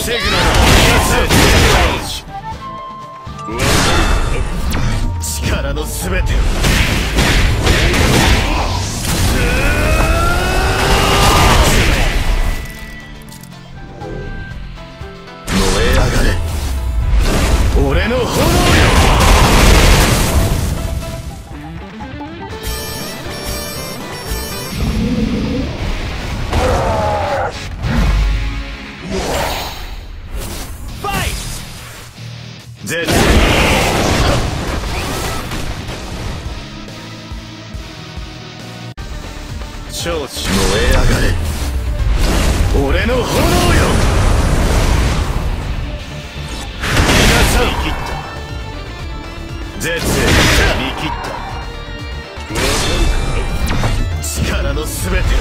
防ぐな力のすべてを燃え上がれ俺の炎よ絶対超地燃え上がれ俺の炎よ皆さん見切った絶縁見切った力のすべてを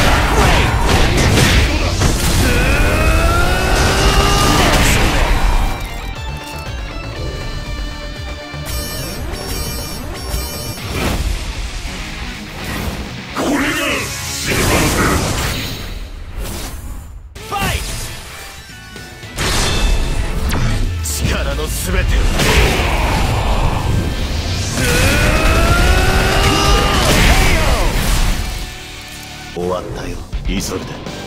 力のすべてを終わったよイソルデ。